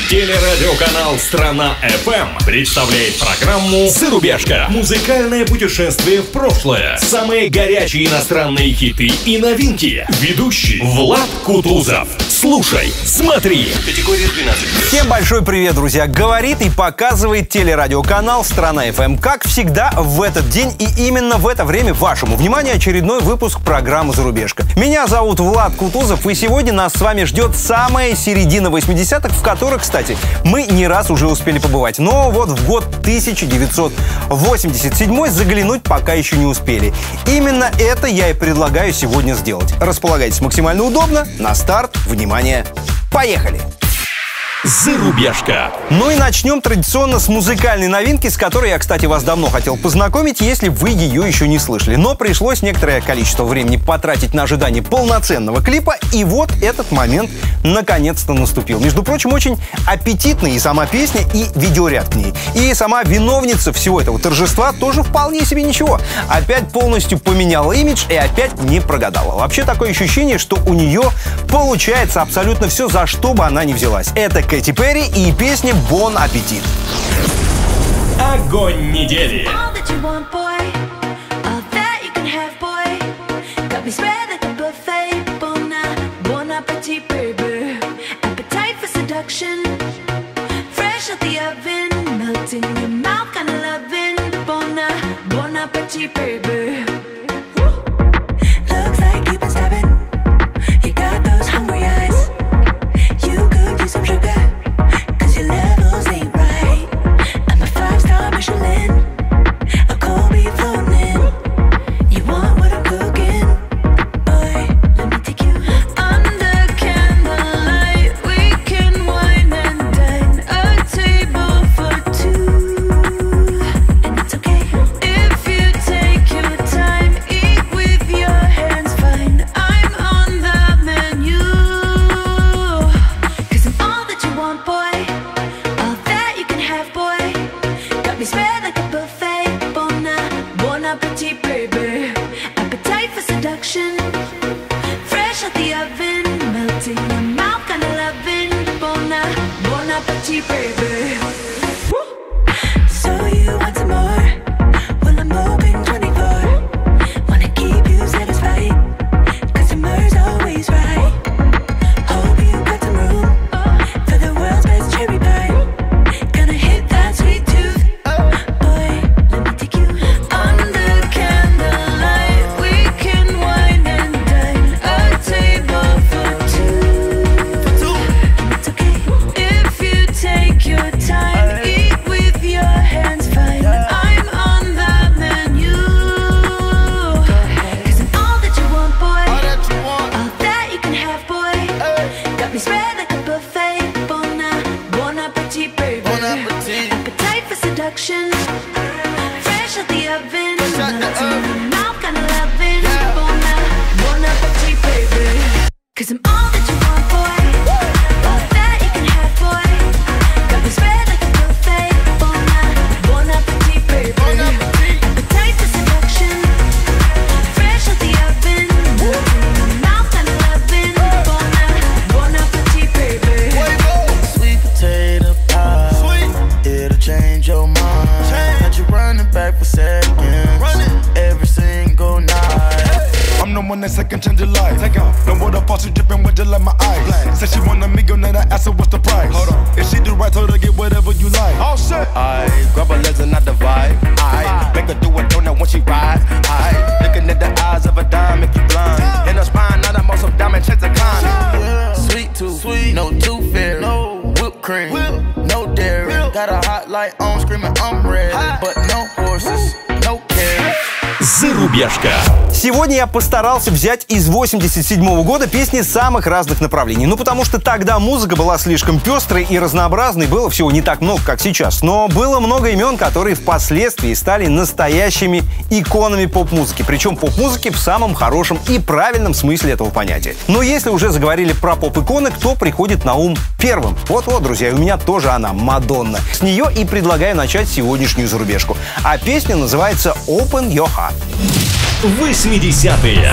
Телерадиоканал «Страна.ФМ» представляет программу «Зарубежка». Музыкальное путешествие в прошлое. Самые горячие иностранные хиты и новинки. Ведущий Влад Кутузов. Слушай, смотри. Категория 12. Всем большой привет, друзья. Говорит и показывает телерадиоканал «Страна.ФМ». Как всегда, в этот день и именно в это время вашему вниманию очередной выпуск программы «Зарубежка». Меня зовут Влад Кутузов, и сегодня нас с вами ждет самая середина 80-х, в которых, кстати, мы не раз уже успели побывать. Но вот в год 1987 заглянуть пока еще не успели. Именно это я и предлагаю сегодня сделать. Располагайтесь максимально удобно. На старт. Внимание. Поехали! Зарубежка. Ну и начнем традиционно с музыкальной новинки, с которой я, кстати, вас давно хотел познакомить, если вы ее еще не слышали. Но пришлось некоторое количество времени потратить на ожидание полноценного клипа, и вот этот момент наконец-то наступил. Между прочим, очень аппетитная и сама песня, и видеоряд к ней. И сама виновница всего этого торжества тоже вполне себе ничего. Опять полностью поменяла имидж и опять не прогадала. Вообще такое ощущение, что у нее получается абсолютно все, за что бы она ни взялась. Это Кэти Перри и песня «Бон Аппетит». Огонь недели. Зарубежка. Сегодня я постарался взять из 87 года песни самых разных направлений. Ну, потому что тогда музыка была слишком пестрой и разнообразной, было всего не так много, как сейчас. Но было много имен, которые впоследствии стали настоящими иконами поп-музыки. Причем поп-музыки в самом хорошем и правильном смысле этого понятия. Но если уже заговорили про поп-иконы, кто приходит на ум первым? Вот-вот, друзья, у меня тоже она, Мадонна. С нее и предлагаю начать сегодняшнюю зарубежку. А песня называется «Open Your Heart». 80-е.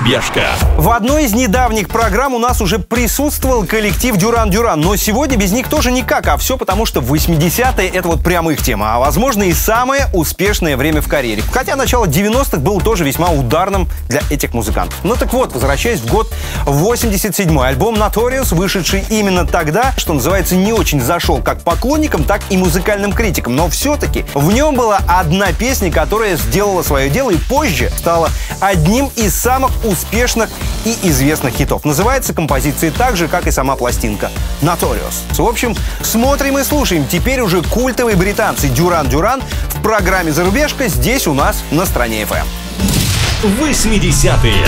Зарубежка. В одной из недавних программ у нас уже присутствовал коллектив Duran Duran, но сегодня без них тоже никак, а все потому, что 80-е — это вот прямо их тема, а возможно и самое успешное время в карьере. Хотя начало 90-х было тоже весьма ударным для этих музыкантов. Ну так вот, возвращаясь в год 87-й, альбом Notorious, вышедший именно тогда, что называется, не очень зашел как поклонникам, так и музыкальным критикам, но все-таки в нем была одна песня, которая сделала свое дело и позже стала одним из самых успешных и известных хитов. Называется композиция так же, как и сама пластинка — Notorious. В общем, смотрим и слушаем теперь уже культовые британцы Duran Duran в программе «Зарубежка» здесь у нас на стране FM. 80-е.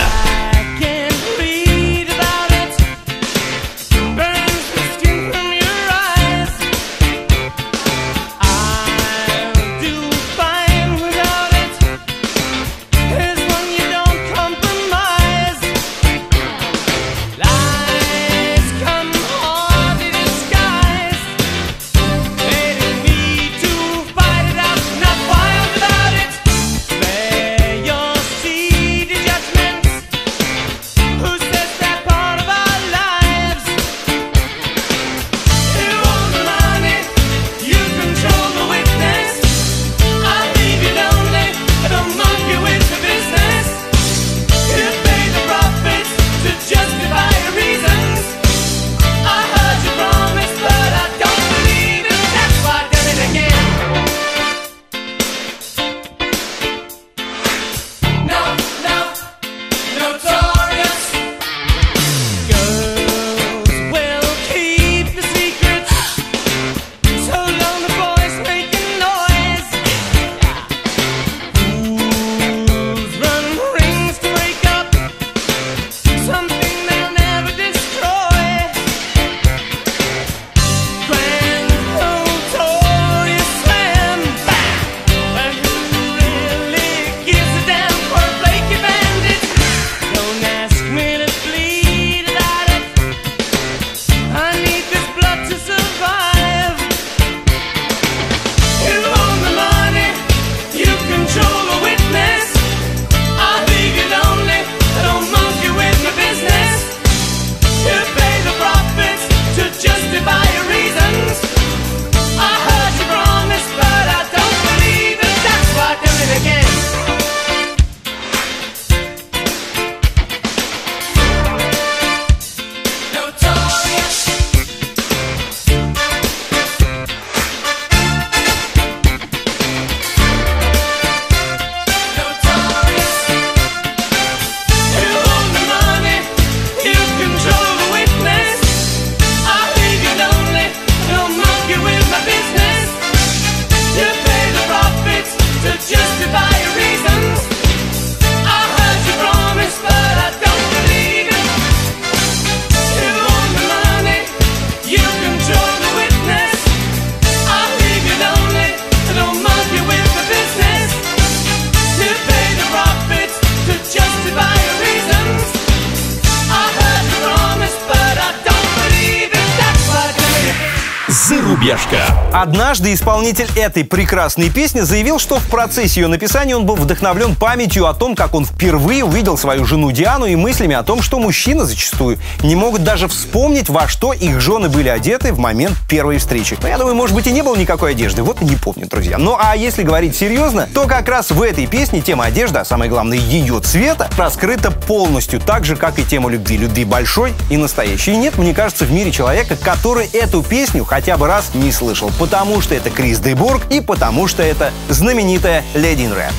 Зарубежка. Однажды исполнитель этой прекрасной песни заявил, что в процессе ее написания он был вдохновлен памятью о том, как он впервые увидел свою жену Диану, и мыслями о том, что мужчины зачастую не могут даже вспомнить, во что их жены были одеты в момент первой встречи. Но я думаю, может быть, и не было никакой одежды, вот и не помню, друзья. Ну а если говорить серьезно, то как раз в этой песне тема одежды, а самое главное ее цвета, раскрыта полностью, так же, как и тема любви большой и настоящей. И нет, мне кажется, в мире человека, который эту песню хотя бы раз не слышал, потому что это Крис де Бургh и потому что это знаменитая Lady in Red.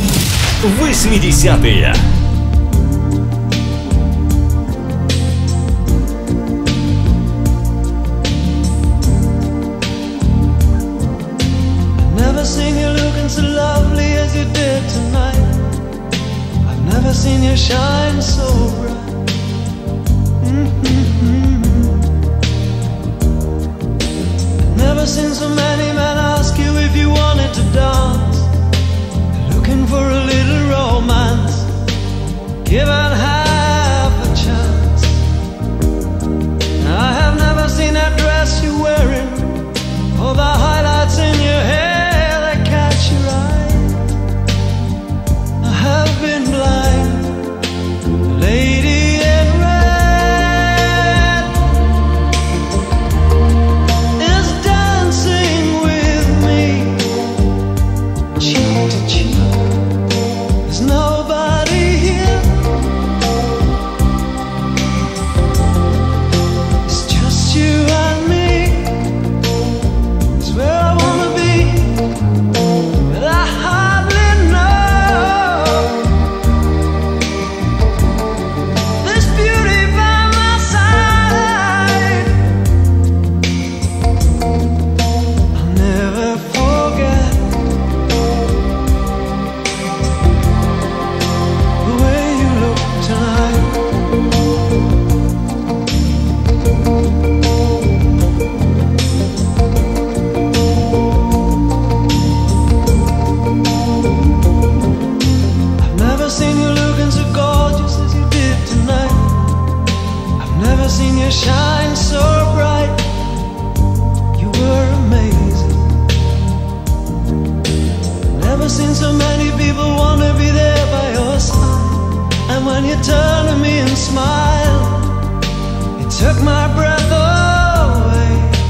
80-е. Never seen you looking so lovely as you did tonight. I've never seen you shine so bright. Never seen so many men ask you if you wanted to dance. Looking for a little romance, given half a chance. I have never seen that dress you're wearing, or the highlights in your hair that catch your eye. I have been blind, you shine so bright. You were amazing. Never seen so many people want to be there by your side. And when you turn to me and smile, it took my breath away.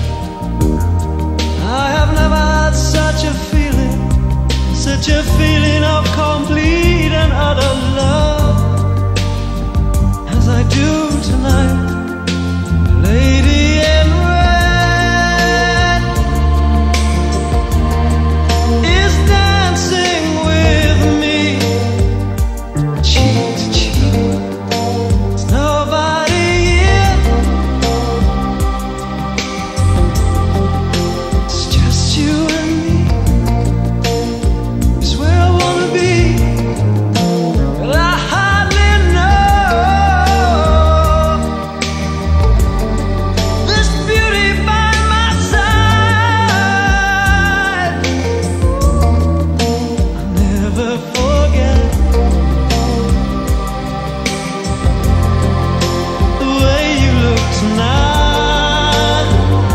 I have never had such a feeling of complete and utter love as I do tonight. Lady in red is dancing with me, cheek to cheek. There's nobody here, it's just you and me. It's where I wanna be. Well, I hardly know this beauty by my side. I'll never forget the way you look tonight.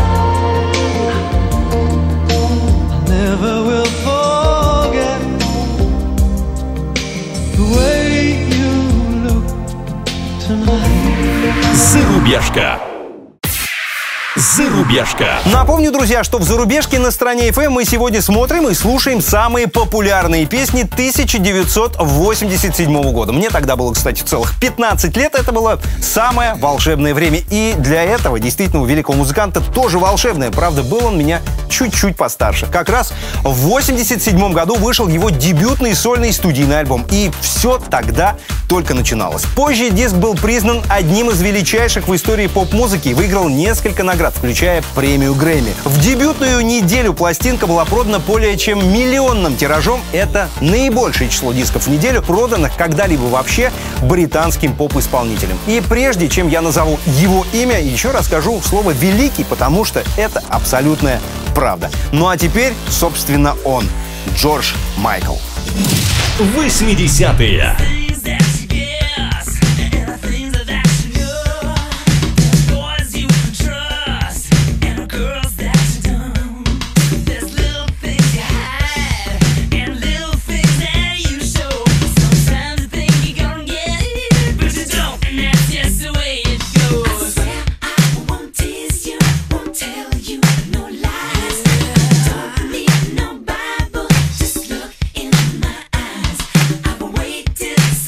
I never will forget the way you look tonight. Зарубежка. Зарубежка. Напомню, друзья, что в «Зарубежке» на Стране FM мы сегодня смотрим и слушаем самые популярные песни 1987 года. Мне тогда было, кстати, целых 15 лет. Это было самое волшебное время. И для этого действительно у великого музыканта тоже волшебное. Правда, был он меня чуть-чуть постарше. Как раз в 87 году вышел его дебютный сольный студийный альбом. И все тогда только начиналось. Позже диск был признан одним из величайших в истории поп-музыки и выиграл несколько наград, включая премию Грэмми. В дебютную неделю пластинка была продана более чем миллионным тиражом. Это наибольшее число дисков в неделю, проданных когда-либо вообще британским поп-исполнителем. И прежде чем я назову его имя, еще раз скажу слово «великий», потому что это абсолютная правда. Ну а теперь, собственно, он, Джордж Майкл. 80-е. Just look in my eyes. I've waited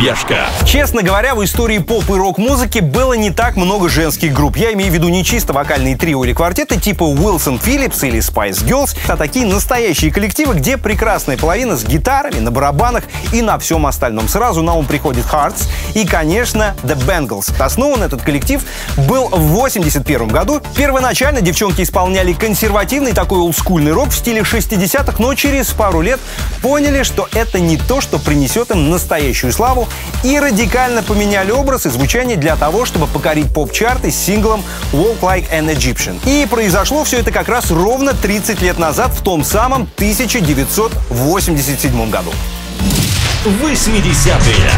Зарубежка. Честно говоря, в истории поп и рок-музыки было не так много женских групп. Я имею в виду не чисто вокальные трио или квартеты типа Уилсон Филлипс или Spice Girls, а такие настоящие коллективы, где прекрасная половина с гитарами, на барабанах и на всем остальном. Сразу на ум приходит Hearts и, конечно, The Bangles. Основан этот коллектив был в 1981 году. Первоначально девчонки исполняли консервативный такой олдскульный рок в стиле 60-х, но через пару лет поняли, что это не то, что принесет им настоящую славу, и радикально поменяли образ и звучание для того, чтобы покорить поп-чарты с синглом Walk Like an Egyptian. И произошло все это как раз ровно 30 лет назад, в том самом 1987 году. 80-е.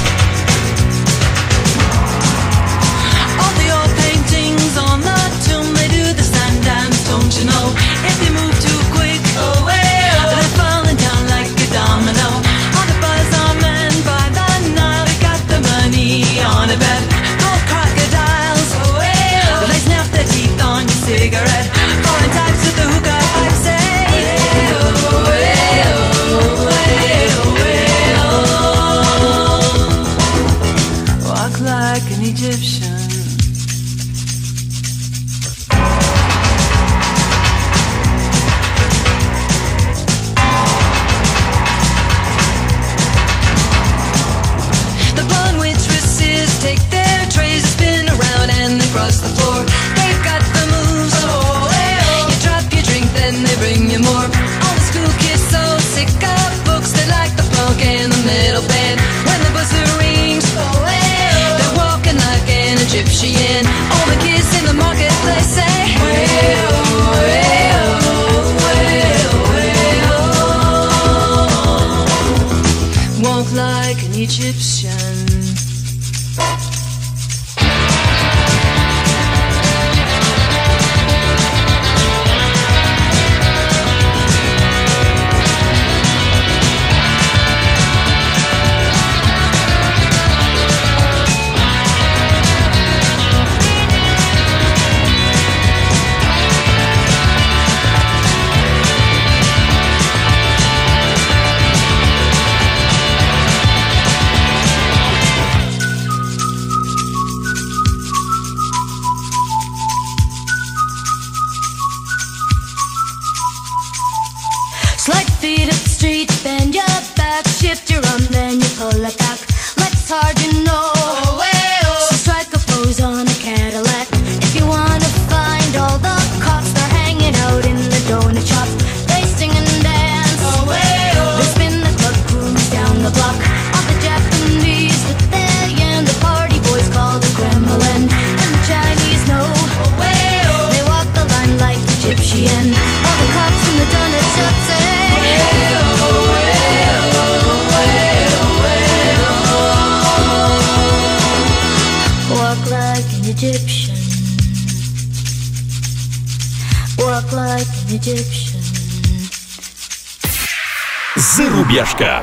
Зарубежка.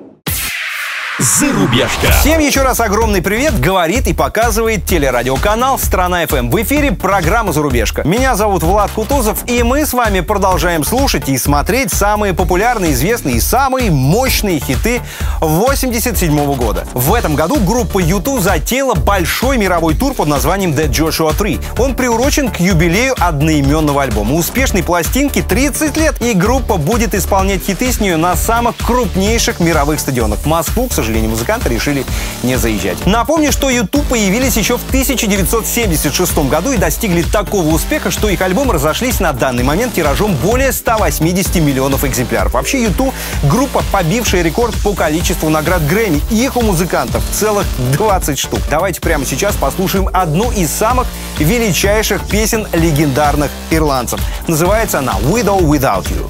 Зарубежка. Всем еще раз огромный привет, говорит и показывает телерадиоканал «Страна ФМ». В эфире программа «Зарубежка». Меня зовут Влад Кутузов, и мы с вами продолжаем слушать и смотреть самые популярные, известные и самые мощные хиты 1987 года. В этом году группа U2 затеяла большой мировой тур под названием Dead Joshua 3. Он приурочен к юбилею одноименного альбома. Успешной пластинке 30 лет, и группа будет исполнять хиты с нее на самых крупнейших мировых стадионах. В Москву, к сожалению, музыканты решили не заезжать. Напомню, что U2 появились еще в 1976 году и достигли такого успеха, что их альбомы разошлись на данный момент тиражом более 180 миллионов экземпляров. Вообще U2 — группа, побившая рекорд по количеству наград Грэмми. Их у музыкантов целых 20 штук. Давайте прямо сейчас послушаем одну из самых величайших песен легендарных ирландцев. Называется она «Widow Without You».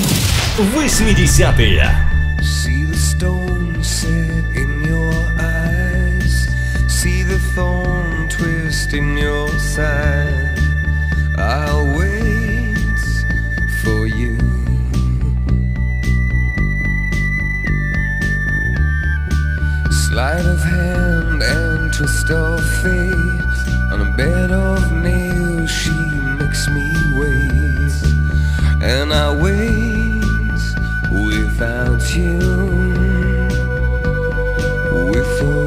80-е. In your side, I'll wait for you. Sleight of hand and twist of fate. On a bed of nails she makes me wait, and I wait without you. Wait for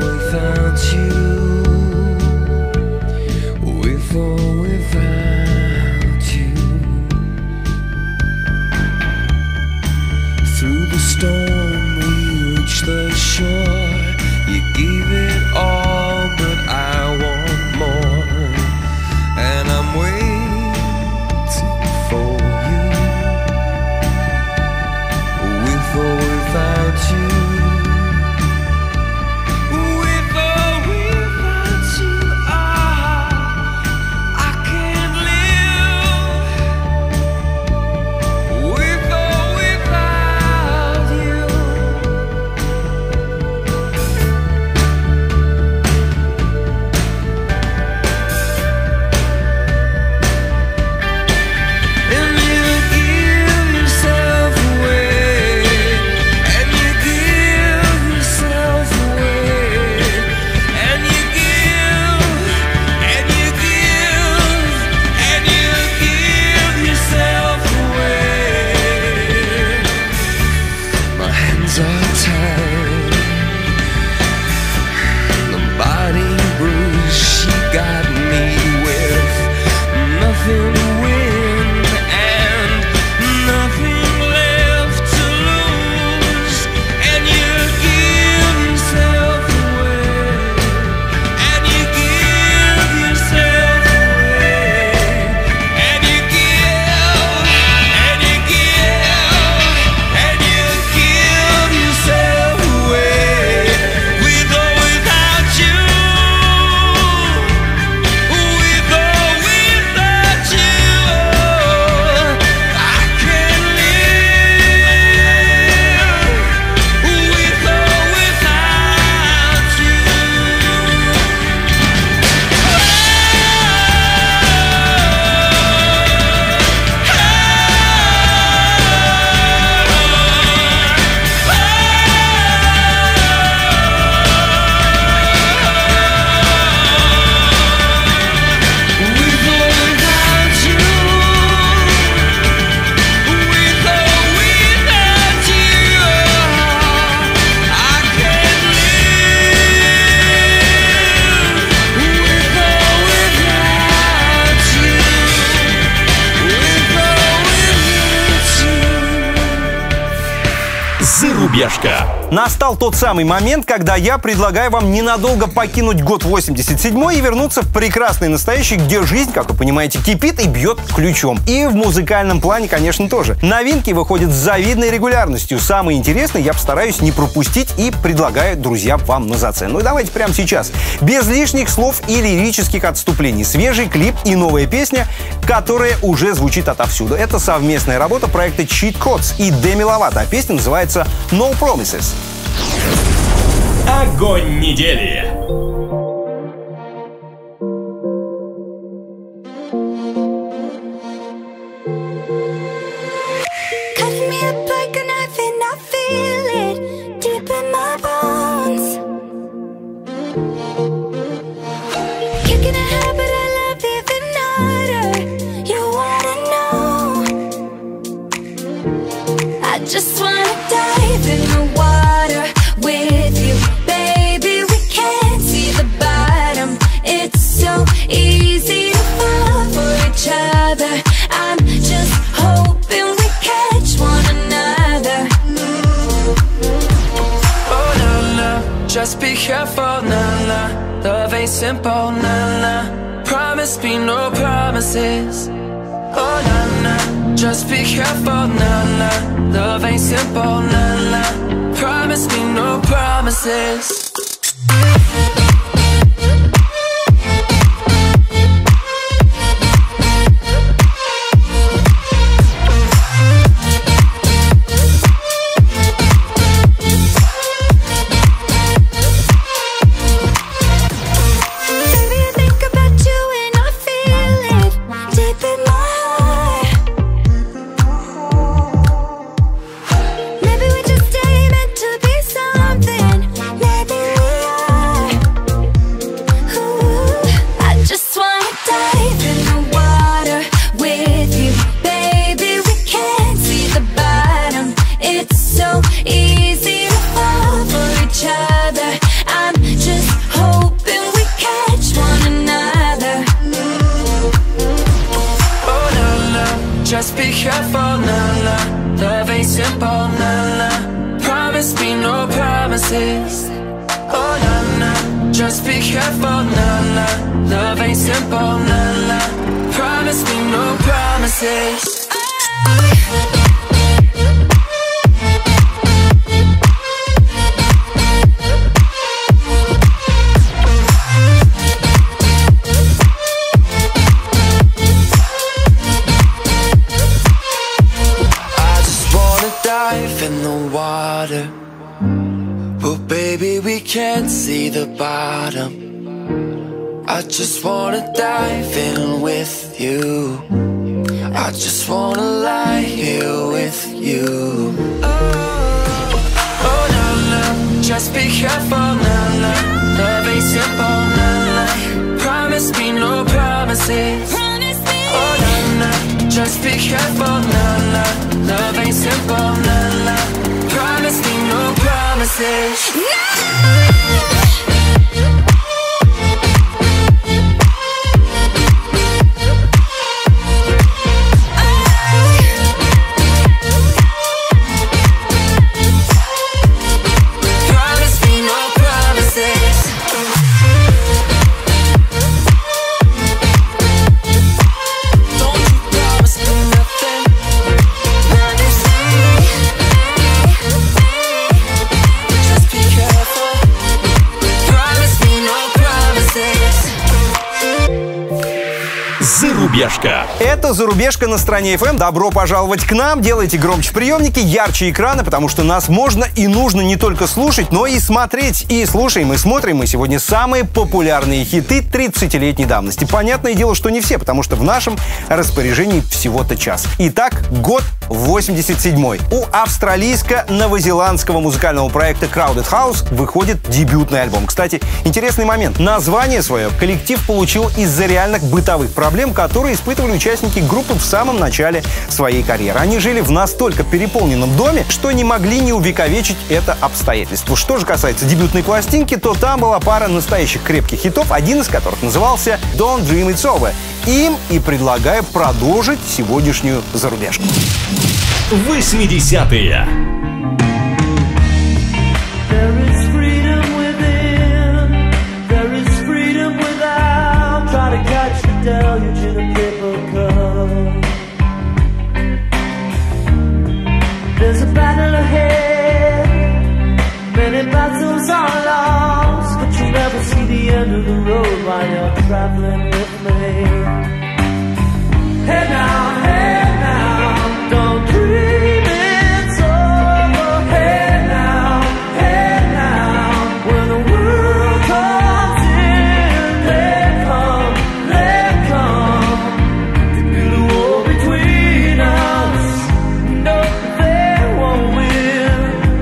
Зарубежка. Настал тот самый момент, когда я предлагаю вам ненадолго покинуть год 87 и вернуться в прекрасный настоящий, где жизнь, как вы понимаете, кипит и бьет ключом. И в музыкальном плане, конечно, тоже. Новинки выходят с завидной регулярностью. Самые интересные я постараюсь не пропустить и предлагаю, друзья, вам на зацену. Ну и давайте прямо сейчас. Без лишних слов и лирических отступлений. Свежий клип и новая песня, которая уже звучит отовсюду. Это совместная работа проекта Cheat Codes и Demi Lovato. А песня называется No Promises. Огонь недели. Just wanna dive in the water with you, baby. We can't see the bottom. It's so easy to fall for each other. I'm just hoping we catch one another. Oh no no, just be careful, no no. Love ain't simple, no no. Promise me no promises. Oh no no, just be careful, no no. Love ain't simple, nah, nah. Promise me no promises. Just be careful, nah, nah. Love ain't simple, nah, nah. Promise me no promises. Oh, nah, nah. Just be careful, nah, nah. Love ain't simple, nah, nah. Promise me no promises. In the water, but baby we can't see the bottom. I just wanna dive in with you. I just wanna lie here with you. Oh no no, just be careful, no no. Love ain't simple, no no. Promise me no promises. Oh no no, just be careful, no no. Love ain't simple, no no. Promise me no promises. No! Зарубежка. Это «Зарубежка» на Стране FM. Добро пожаловать к нам. Делайте громче приемники, ярче экраны, потому что нас можно и нужно не только слушать, но и смотреть. И слушаем, и смотрим мы сегодня самые популярные хиты 30-летней давности. Понятное дело, что не все, потому что в нашем распоряжении всего-то час. Итак, год 87-й. У австралийско-новозеландского музыкального проекта Crowded House выходит дебютный альбом. Кстати, интересный момент. Название свое коллектив получил из-за реальных бытовых проблем, которые испытывали участники группы в самом начале своей карьеры. Они жили в настолько переполненном доме, что не могли не увековечить это обстоятельство. Что же касается дебютной пластинки, то там была пара настоящих крепких хитов, один из которых назывался Don't Dream It's Over. Им и предлагаю продолжить сегодняшнюю зарубежку. 80-е. traveling with me. Hey now, don't dream it's over. Hey now, when the world comes in, let come. To build a wall between us, no, they won't win.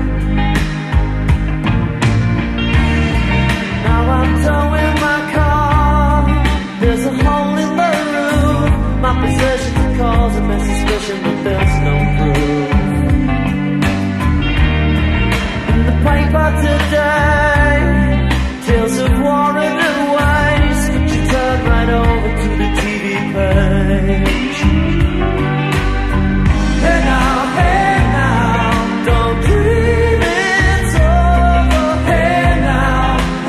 Now I'm towing my car, there's a hole in the roof. My possessions are causing me suspicion, but there's no proof. In the paper today, tales of war and waste, but you turn right over to the TV page. Hey now, don't dream it's over. Hey now,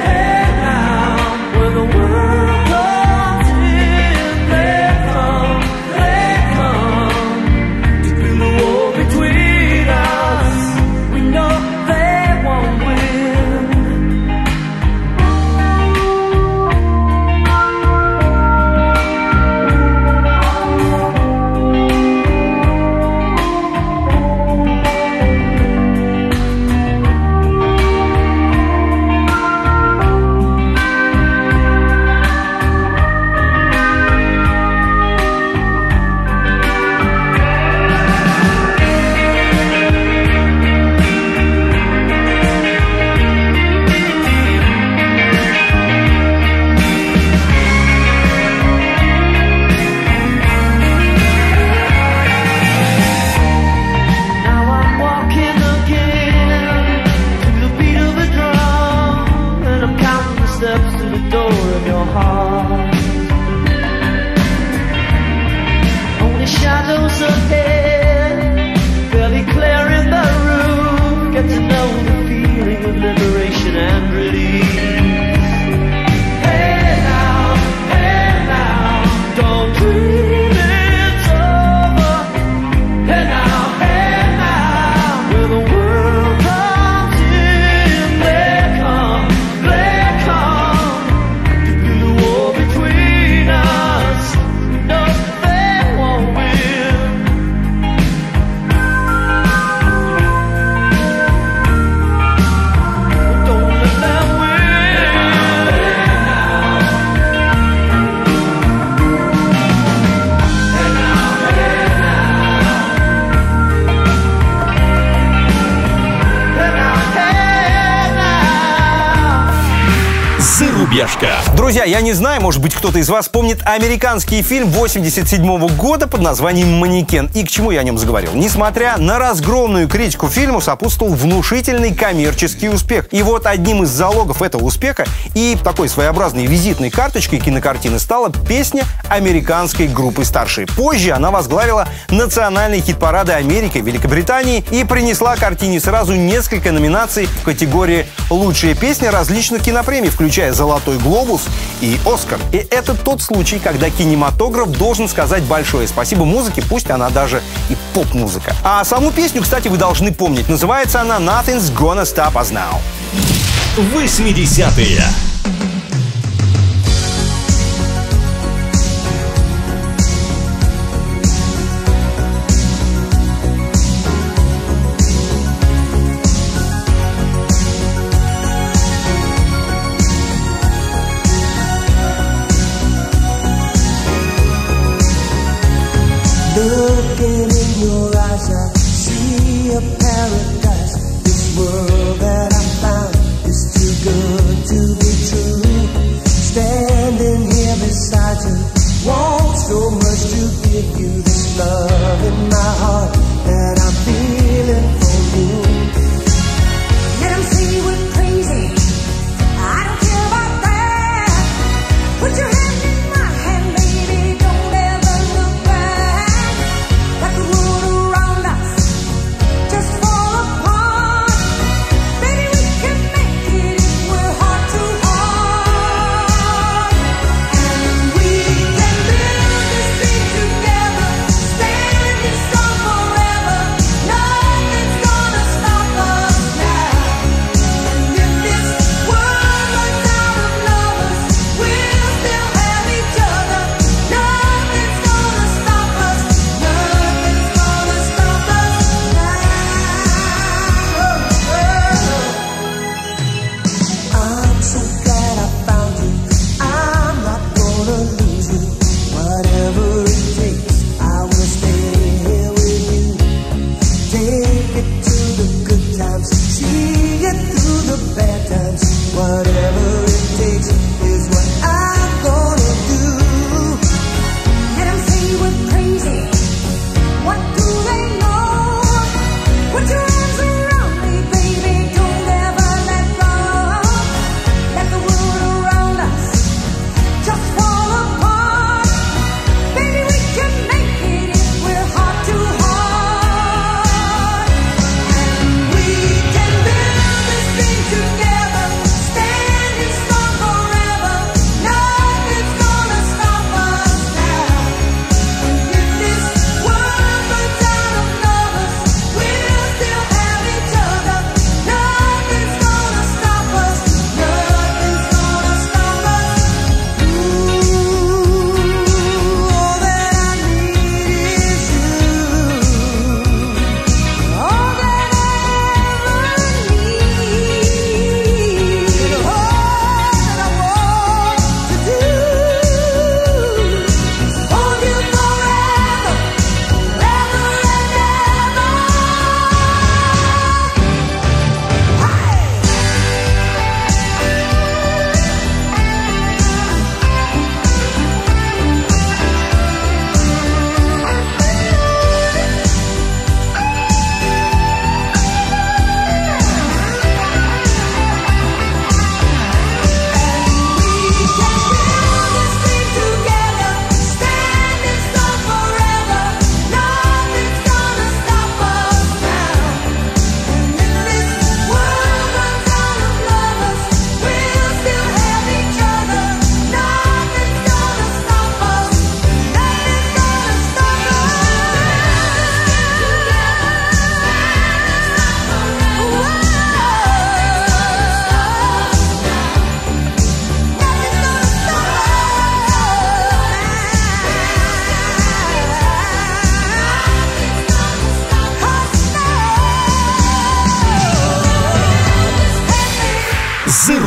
when the world comes in, they come. To build a wall between us, we know they won't win. Now I'm walking again to the beat of a drum, and I'm counting the steps to the door of your heart. Only shadows ahead, barely clear in the room. Get to know the feeling of liberation and release. Hey now, don't dream it's over. Hey now, when the world comes in, they come. To build a wall between us, no, they won't win. Don't let them Зарубежка. Друзья, я не знаю, может быть, кто-то из вас помнит американский фильм 87 года под названием «Манекен». И к чему я о нем заговорил? Несмотря на разгромную критику, фильму сопутствовал внушительный коммерческий успех. И вот одним из залогов этого успеха и такой своеобразной визитной карточкой кинокартины стала песня американской группы «Старшие». Позже она возглавила национальные хит-парады Америки, Великобритании и принесла картине сразу несколько номинаций в категории «Лучшая песня» различных кинопремий, включая «Золотой глобус» и «Оскар». И это тот случай, когда кинематограф должен сказать большое спасибо музыке, пусть она даже и поп-музыка. А саму песню, кстати, вы должны помнить. Называется она «Nothing's Gonna Stop Us Now». 80-е. Looking in your eyes, I see a paradise. This world that I found is too good to be true. Standing here beside you, want so much to give you this love in my heart that I'm feeling for you. Let 'em say we're crazy, I don't care about that. Put your hand in my hand, baby, don't ever look back. Like the world around us just fall apart. Baby, we can make it if we're hard to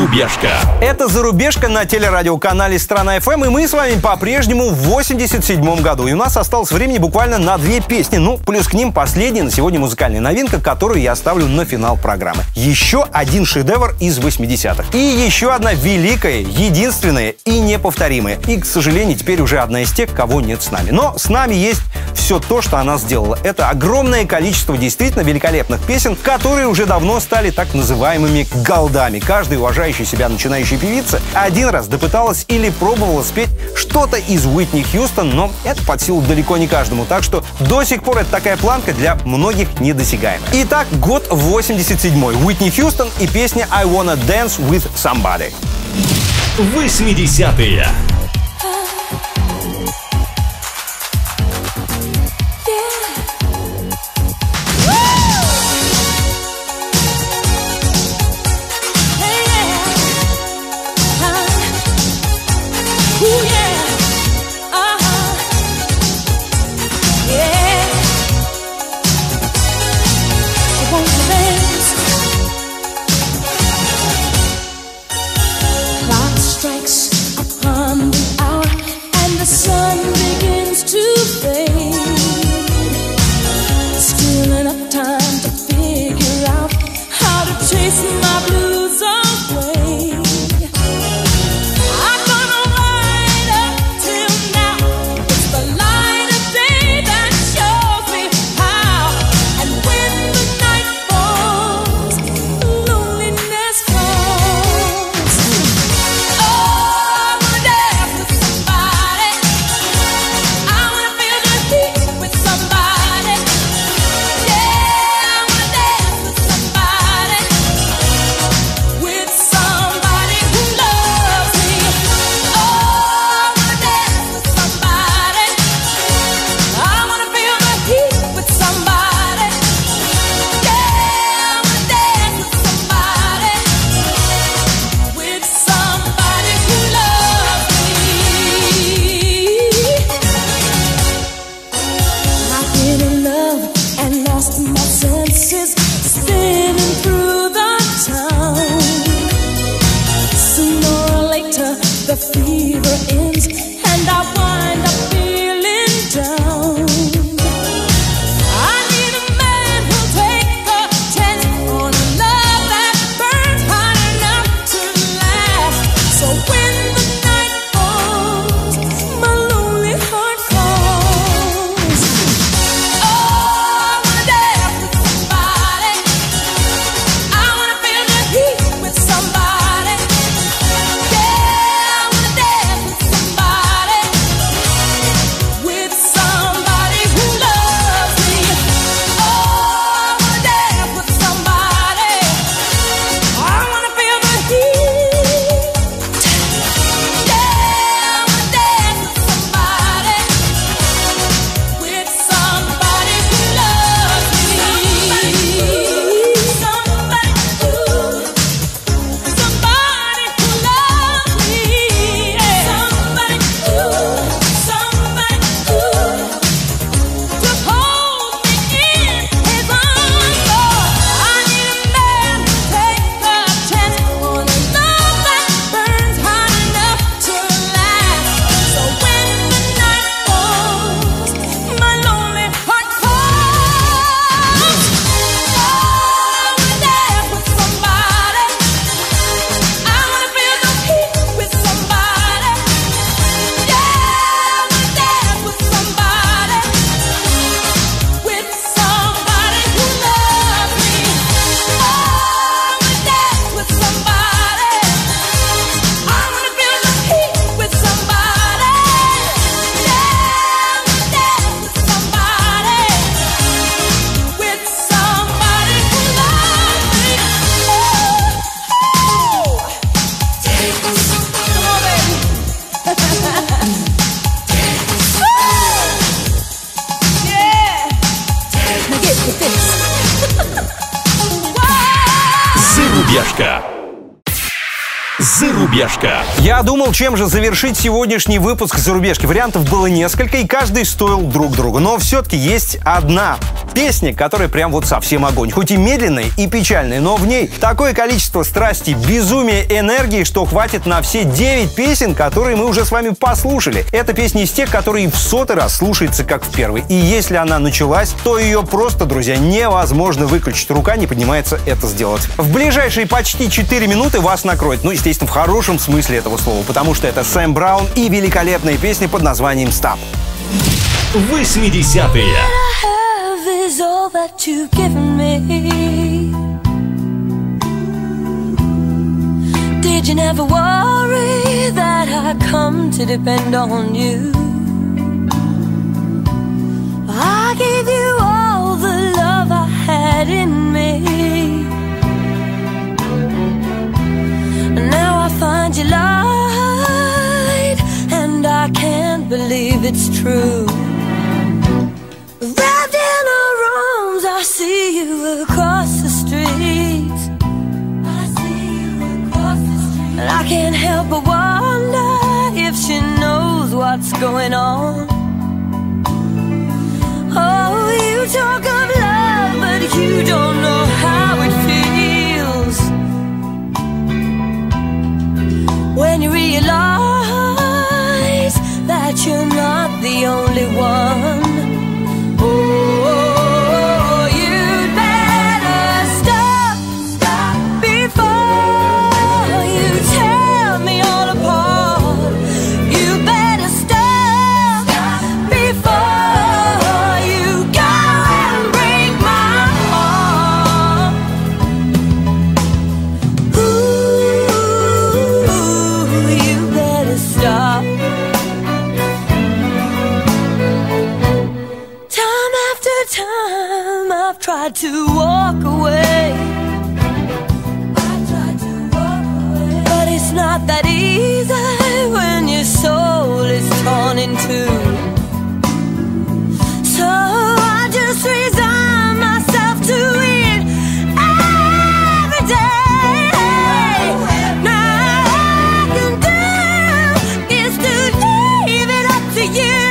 Зарубежка. Это «Зарубежка» на телерадиоканале «Страна FM», и мы с вами по-прежнему в 87 году. И у нас осталось времени буквально на 2 песни, ну, плюс к ним последняя на сегодня музыкальная новинка, которую я оставлю на финал программы. Еще один шедевр из 80-х. И еще одна великая, единственная и неповторимая. И, к сожалению, теперь уже одна из тех, кого нет с нами. Но с нами есть все то, что она сделала. Это огромное количество действительно великолепных песен, которые уже давно стали так называемыми голдами. Каждая уважающая себя начинающая певица один раз допыталась или пробовала спеть что-то из Уитни Хьюстон, но это под силу далеко не каждому. Так что до сих пор это такая планка для многих недосягаемая. Итак, год 87-й. Уитни Хьюстон и песня «I Wanna Dance With Somebody». 80-е. Зарубежка. Зарубежка. Я думал, чем же завершить сегодняшний выпуск «Зарубежки». Вариантов было несколько, и каждый стоил друг друга. Но все-таки есть одна Песня, которая прям вот совсем огонь. Хоть и медленная и печальная, но в ней такое количество страсти, безумия, энергии, что хватит на все 9 песен, которые мы уже с вами послушали. Эта песня из тех, которые в 100-й раз слушается как в первый. И если она началась, то ее просто, друзья, невозможно выключить. Рука не поднимается это сделать. В ближайшие почти 4 минуты вас накроет. Ну, естественно, в хорошем смысле этого слова, потому что это Сэм Браун и великолепная песня под названием «Stop». 80-е. Is all that you've given me. Did you never worry that I'd come to depend on you? I gave you all the love I had in me, and now I find you lied, and I can't believe it's true. Wrapped in her arms, I see you across the street. I see you across the street. And I can't help but wonder if she knows what's going on. Oh, you talk of love, but you don't know how it feels when you realize that you're not the only one. Oh, you'd better stop before you tear me all apart. You better stop before you go and break my heart. Ooh, you better stop. Time I've tried to walk away. But it's not that easy when your soul is torn in two. So I just resign myself to it every day. Now all I can do is to leave it up to you.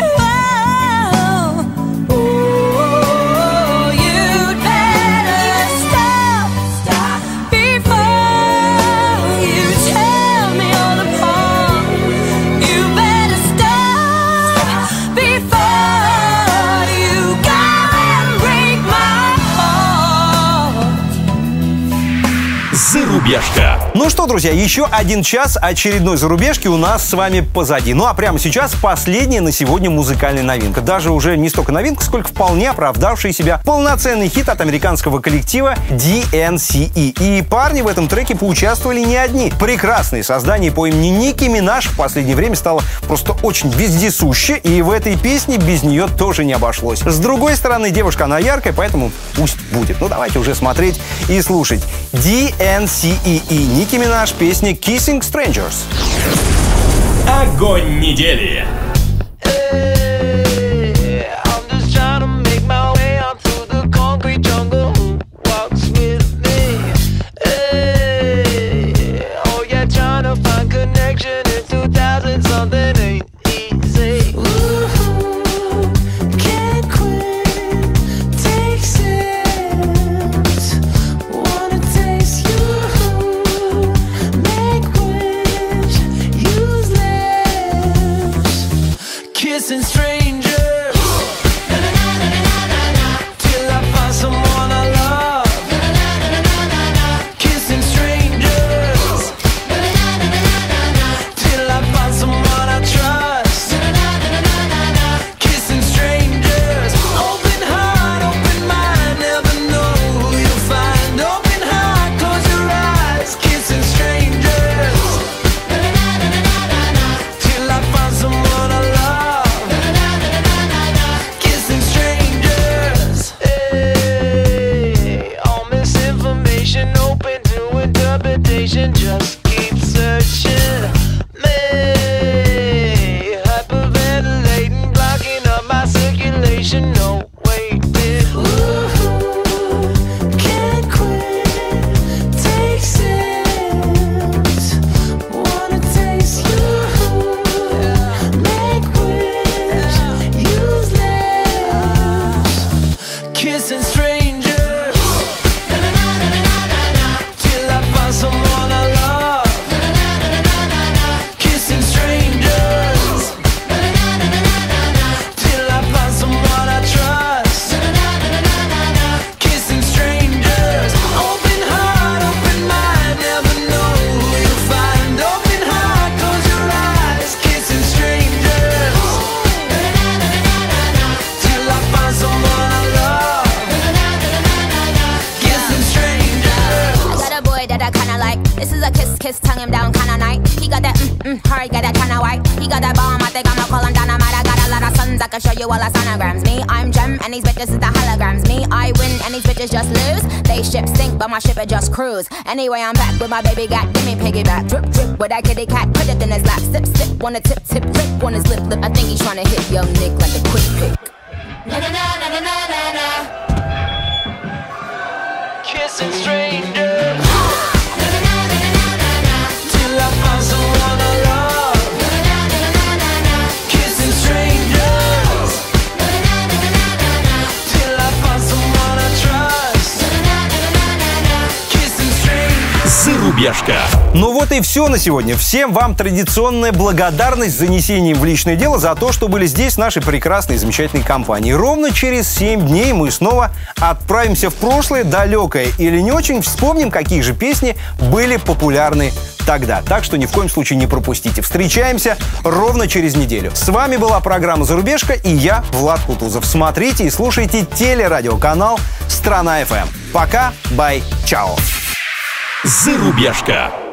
Зарубежка. Ну что, друзья, еще 1 час очередной зарубежки у нас с вами позади. Ну а прямо сейчас последняя на сегодня музыкальная новинка. Даже уже не столько новинка, сколько вполне оправдавший себя полноценный хит от американского коллектива DNCE. И парни в этом треке поучаствовали не одни. Прекрасное создание по имени Ники Минаж в последнее время стало просто очень вездесуще, и в этой песне без нее тоже не обошлось. С другой стороны, девушка она яркая, поэтому пусть будет. Ну давайте уже смотреть и слушать. DNCE и Ники Минаж, песня Kissing Strangers. Огонь недели. kissing strangers till I find someone I love. Kissing strangers till I find someone I trust. Kissing strangers, open heart, open mind, never know who you'll find. Open heart, close your eyes. Kissing strangers till I find someone I love. Kissing strangers. I got a boy that I kinda like. This is a kiss, tongue him down kinda night. He got that hard, got that kinda white. He got that bomb, I think I'ma call him dynamite. I got a lot of sons, I can show you all the sonograms. Me, I'm Gem, and these bitches is the holograms. Me, I win, and these bitches just lose. They ship sink, but my ship it just cruise. Anyway, I'm back with my baby gat, give me piggyback. Drip, drip, with that kitty cat, put it in his lap. Sip, sip, wanna tip, tip, lick on his lip, lip. I think he's tryna hit young Nick like a quick pick. Na na na na na na na. Kissing strangers till I find someone I love. Kissing strangers till I find someone I trust. Kissing strangers. Зарубежка. Ну вот и все на сегодня. Всем вам традиционная благодарность с занесением в личное дело за то, что были здесь в нашей прекрасной и замечательной компании. Ровно через 7 дней мы снова отправимся в прошлое, далекое или не очень, вспомним, какие же песни были популярны тогда. Так что ни в коем случае не пропустите. Встречаемся ровно через неделю. С вами была программа «Зарубежка» и я, Влад Кутузов. Смотрите и слушайте телерадиоканал «Страна FM». Пока, бай, чао. Зарубежка.